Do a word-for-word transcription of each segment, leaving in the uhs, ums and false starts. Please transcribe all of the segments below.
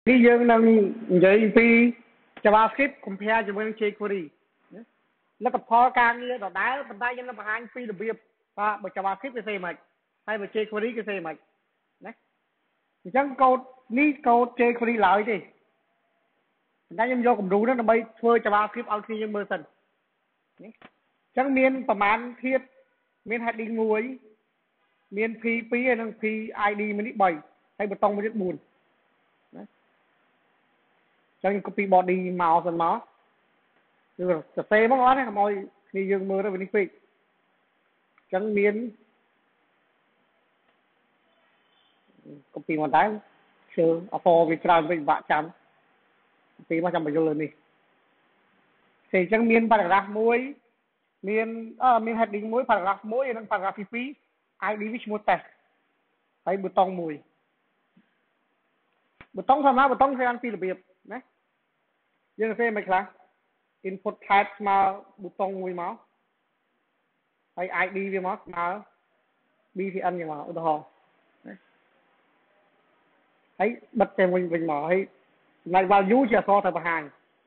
Khi dương nâng dây phi JavaScript compare với jQuery nó tập phó càng như đó đá bàn tay nó bằng phi là việc và bởi JavaScript cái gì mà hay bởi jQuery cái gì mà đấy chẳng câu ní câu jQuery lại đi đây em vô cùng đủ đó là bay phơi JavaScript ao khi nhưng mơ sần chẳng miênประมาณ thiết miên heading ngồi miên phi phi hay năng phi i đê mình đi bảy hay bật tông mới rất buồn chẳng copy body màu dần nó rồi cà phê mất đó đấy mọi khi dương mơ đó bên phi chẳng miên copy một cái chưa ở phò vì sao mình bạn chán tí mà trong bây giờ lên đi thì chẳng miên paragraph muối miên à miên heading muối paragraph muối năng paragraph phi phi ai đi với một test hay bật tông mùi bật tông sao mà bật tông sẽ ăn phi là biệt đấy dương xem mày là input type mà bật tông mùi máu hay ai đi với máu mà đi thì ăn như mà ở đó thấy bật trên mình mình mở hay này vào dú chưa so thời hàng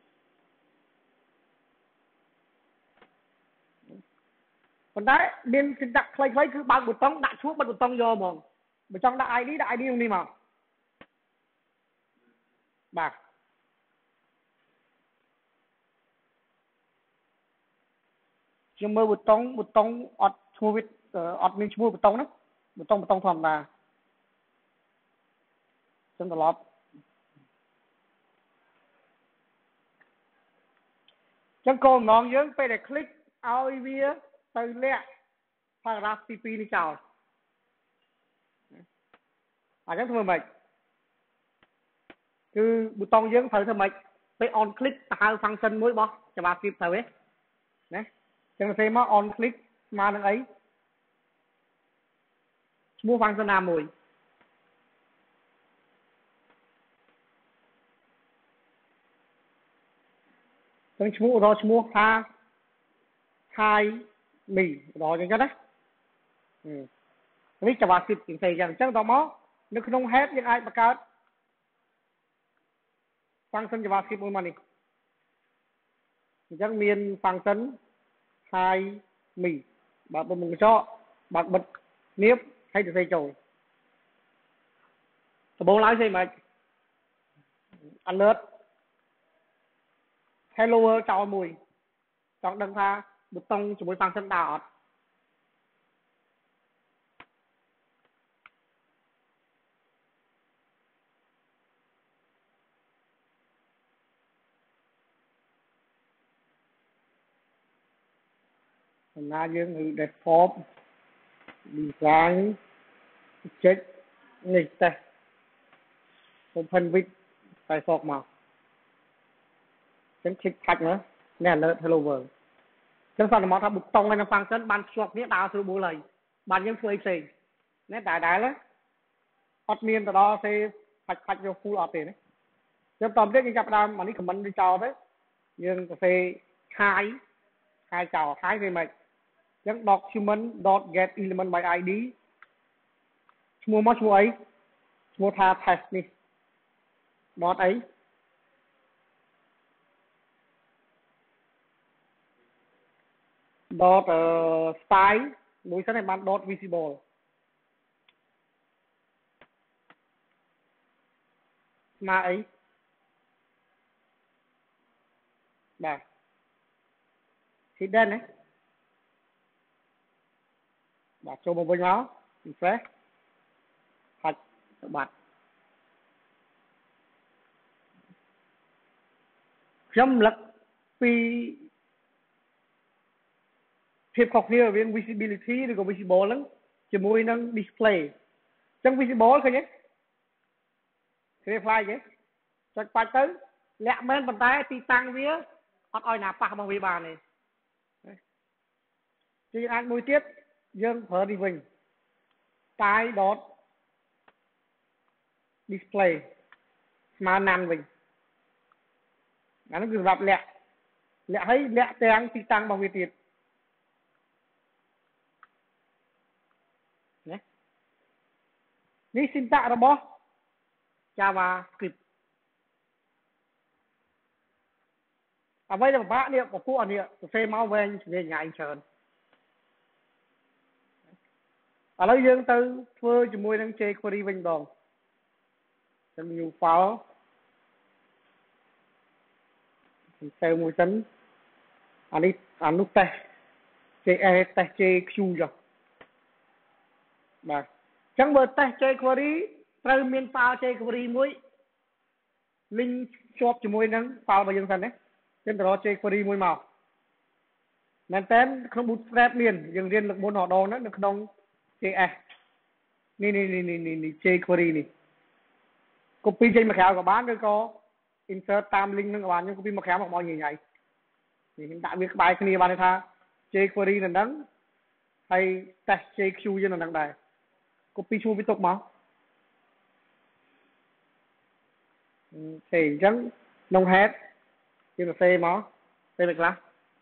còn đấy bên cái đặt lấy lấy cứ bao bột tông đặt xuống bật bột tông vô mà bên trong đã ai đi đã ai đi không đi mà bạc nhưng mà bột tông bột tông ọt chua vịt ọt mình chua bột tông đó bột tông bột tông thòm là chân tờ lọt chân cô nón dưỡng phải để click ao vía từ lẹ paragraph pê pê đi chào à chắc thôi mày cứ bút tông dưỡng thời thôi mày phải on click tạo function mới bỏ cho bà kịp thời ấy đấy chẳng xem mà on click mà nó ấy mua function nào mùi chẳng mua đó mua ha hai mì đó chẳng đấy ừ cái cho bà kịp chuyện thì rằng chắc đó mó nó không hết những ai mà cao function JavaScriptមួយមកនេះអញ្ចឹងមាន function hai មីបើបើមកចោបើបិទនៀបហើយទៅចូលដំបូងឡើយស្អីមិន alert hello world ចោលមួយចង់ដឹងថាប៊ូតុងជាមួយ function ដើរអត់ណាយើងគឺ default design check នេះតេស្ត open with តែសោកមកចឹង click ខាច់មើលនេះ alert hello world ចឹងសន្មតថាប៊ូតុងហើយនឹង function បានភ្ជាប់គ្នាដើរស្រួលបួលហើយបានយើងធ្វើអីផ្សេងណាតែដែរអត់មានទៅដល់ទេខាច់ខាច់យក full អត់ទេណាចឹងតោះទៀតយើងចាប់ដើមអានេះ comment វាចោលទៅយើងទៅសេខាយខាយចោលខាយវាមិនចឹង document.get element by id ឈ្មោះមកឈ្មោះអីឈ្មោះថា test នេះ dot អី dot style មួយសិនឲ្យបាន dot visible ស្មើអីបាទ hidden ណាបាទចូលមកវិញមក refresh ហាច់ទៅបាត់ខ្ញុំលឹកពីភាពខុសគ្នារវាង visibility ឬក៏ visible ហ្នឹងជាមួយនឹង display អញ្ចឹង visible ឃើញទេ clarify ទេចុចបាច់ទៅលាក់មែនប៉ុន្តែទីតាំងវាអត់ឲ្យណាប៉ះរបស់វាបានទេជាអាចមួយទៀតយើងប្រើនេះវិញ style dot display ស្មើណាន់វិញអានោះគឺសម្រាប់លាក់លាក់ឲ្យលាក់ទាំងទីតាំងរបស់វាទៀតណានេះ syntax របស់ JavaScript អ្វីដែលពិបាកនេះពពួកអានេះសរសេរមកវែងឆ្ងាយច្រើនឥឡូវយើងទៅធ្វើជាមួយនឹង jQuery វិញម្ដងទៅ new file ទៅមួយសិនអានេះអានោះតេស្ត js តេស្ត jq ចុះបាទអញ្ចឹងបើតេស្ត jQuery ត្រូវមាន file jQuery មួយ link ជាប់ជាមួយនឹង file របស់យើងសិនណាយើងទៅរក jQuery មួយមកមែនតើក្នុង bootstrap មានយើងរៀនលើកមុនម្ដងហ្នឹងនៅក្នុង js នេះនេះនេះនេះ jQuery នេះ copy ចេញមកក្រៅក៏បានឬក៏ insert តាម link ហ្នឹងក៏បានខ្ញុំ copy មកក្រៅមកញ៉ៃញ៉ៃនេះខ្ញុំដាក់វាក្បែរគ្នាបានន័យថា jQuery នៅហ្នឹងហើយ test jq យើងនៅហ្នឹងដែរ copy ឈ្មោះវាទុកមកទេអញ្ចឹងក្នុង head យើងសរសេរមកទេទៅខ្លះ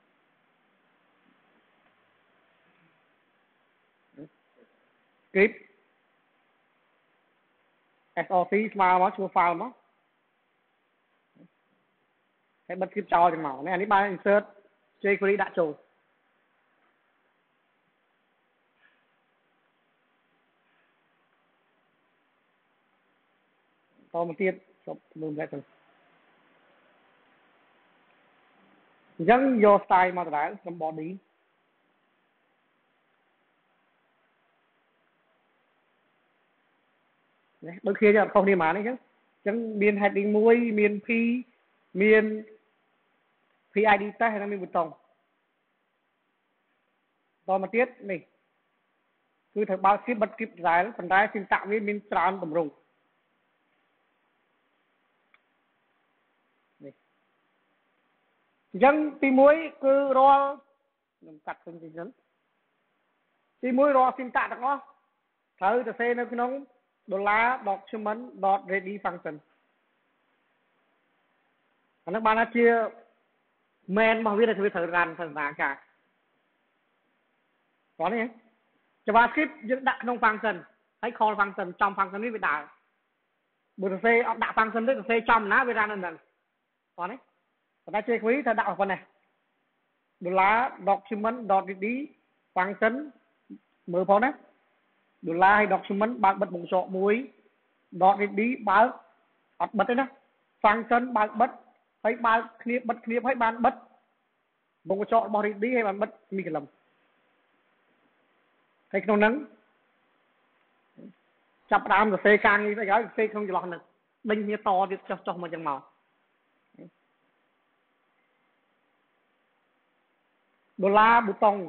script src ស្មើមកឈ្មោះ file មកហើយបិទ script ចោលចឹងមកនេះអានេះបាន insert jQuery ដាក់ចូលតមកទៀតចប់មើលម្លេចទៅអញ្ចឹងយក style មកដដែលក្នុង body នេះដូចគ្នាយកខុសគ្នាហ្មងនេះអញ្ចឹងអញ្ចឹងមាន heading មួយមាន p មាន pid test ហើយមានប៊ូតុងតមកទៀតនេះគឺត្រូវបើក script បិទ script ដដែលប៉ុន្តែ syntax វាមានច្រើនទម្រង់នេះអញ្ចឹងទីមួយគឺរាល់ខ្ញុំកាត់ឃើញទីហ្នឹងទីមួយរាល់ syntax ទាំងអស់ត្រូវទៅសេនៅក្នុង $document.ready function អានោះបានថាជា main របស់វាដែលវាត្រូវ run សម្រាប់ការតោះនេះ JavaScript យើងដាក់ក្នុង function ហើយ call function ចំ function នេះវាដើរបើទៅសេអត់ដាក់ function ទេទៅសេចំណាវា run នៅហ្នឹងតោះនេះប៉ុន្តែ jQuery ត្រូវដាក់ប៉ុណ្ណេះ $document.ready function មើលផងណា dollar ហើយ document បើកបិទមុខចកមួយ dot ready បើកអត់បិទទេណា function បើកបិទហើយបើកគ្នាបិទគ្នាហើយបានបិទមុខចករបស់ ready ហើយបានបិទ semicolon ហើយក្នុងហ្នឹងចាប់ដើមសរសេរការងារស្អីហើយសរសេរក្នុងចន្លោះហ្នឹងដេញគ្នាតទៀតចុះចុះមកចឹងមកដុល្លារប៊ូតុង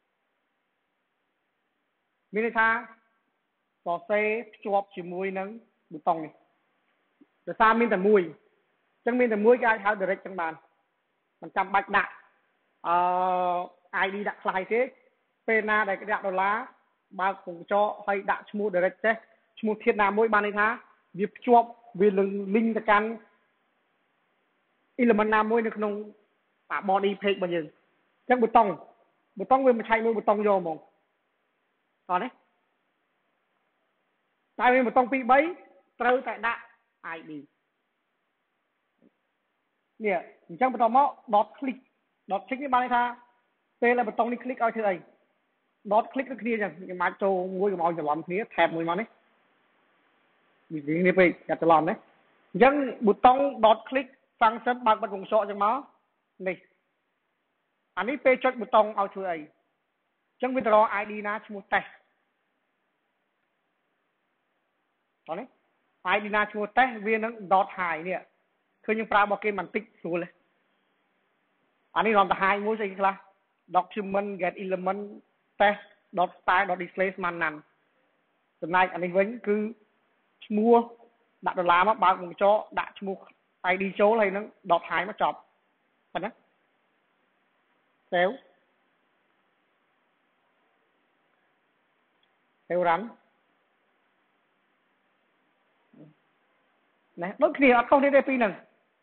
មានន័យថាសរសេរភ្ជាប់ជាមួយនឹងប៊ូតុងនេះដោយសារមានតែមួយអញ្ចឹងមានតែមួយគេអាចហៅ direct ចឹងបានមិនចាំបាច់ដាក់អឺ id ដាក់ខ្លះទេពេលណាដែលគេដាក់ដុល្លារបើកពងចកហើយដាក់ឈ្មោះ direct ចេះឈ្មោះធាតុណាមួយបានន័យថាវាភ្ជាប់វា link ទៅកាន់ element ណាមួយនៅក្នុង body page របស់យើងអញ្ចឹងប៊ូតុងប៊ូតុងវាមិនឆែកមួយប៊ូតុងយកហ្មងតោះនេះតែមានប៊ូតុងពីរ បីត្រូវតែដាក់ id នេះអញ្ចឹងបន្តមក dot click dot click នេះបានន័យថាពេលដែលប៊ូតុងនេះ click ឲ្យធ្វើអី dot click ដូចគ្នាអញ្ចឹងខ្ញុំអាចចូលមួយកុំឲ្យច្រឡំគ្នា tab មួយមកនេះវានេះពេកកាត់ច្រឡំណាអញ្ចឹងប៊ូតុង dot click function បើកបិទវងចកអញ្ចឹងមកនេះអានេះពេលចុចប៊ូតុងឲ្យធ្វើអីអញ្ចឹងវាទៅរក id ណាឈ្មោះ test តោះនេះ id ណាឈ្មោះ test វានឹង dot high នេះឃើញយើងប្រើរបស់គេមិនតិចស្រួលទេអានេះរំទៅ high មួយស្អីខ្លះ document get element test dot style dot display ស្មើណាន់ចំណែកអានេះវិញគឺឈ្មោះដាក់ដុល្លារមកបើកវងចកដាក់ឈ្មោះ id ចូលហើយនឹង dot high មកចប់ប៉ុណ្ណាសេវសេវរ៉ាន់ណែដូចគ្នាអត់ខុសនេះទេពីរហ្នឹង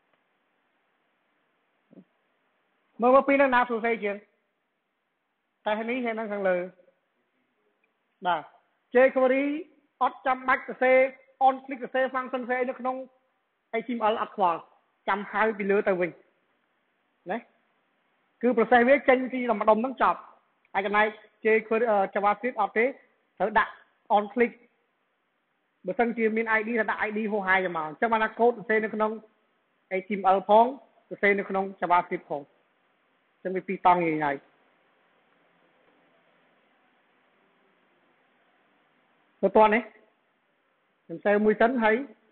មើលមកពីរហ្នឹងណាសរសេរជាងតែនេះហើយហ្នឹងខាងលើបាទ jQuery អត់ចាំបាច់សរសេរ on click សរសេរ function ផ្សេងនៅក្នុង html អត់ខ្វល់ចាំហៅពីលើទៅវិញណាគឺ process វាចេញពីម្ដុំហ្នឹងចប់ហើយកន្លែង jQuery JavaScript អត់ទេត្រូវដាក់ on click បើសិនជាមាន i d ថាដាក់ i d ហោះហាយមកអញ្ចឹងបានថា code សរសេរនៅក្នុង เอช ที เอ็ม แอล ផងសរសេរនៅក្នុង JavaScript ផងអញ្ចឹងវាពីរតង់យ៉ាងហើយទៅតោះនេះខ្ញុំសេវមួយសិនហើយ